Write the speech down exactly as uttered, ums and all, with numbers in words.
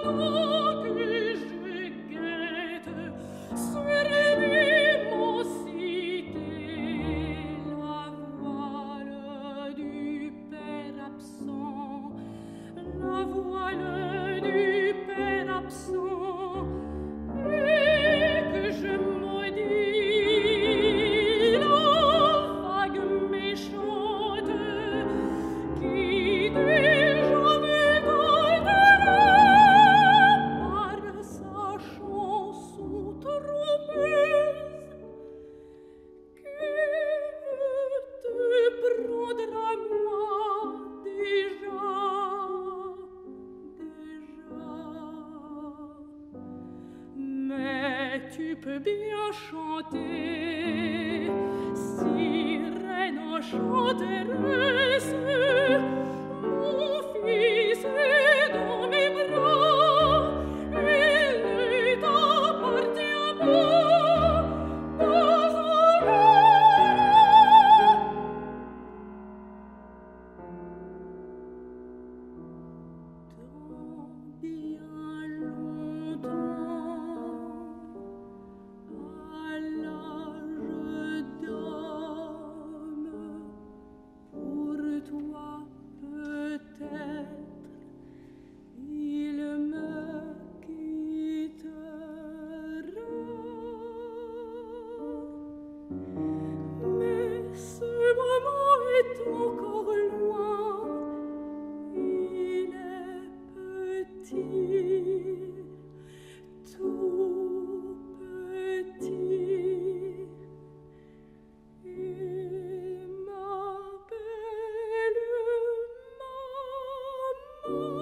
Tu peux bien chanter, sirène enchanteresse, mon fils est dans mes bras, il ne t'appartient pas, pas encore. Dans bien longtemps, à l'âge d'homme, pour toi peut-être il me quittera, mais ce moment est encore loin, il est petit, tout petit, il m'appelle maman.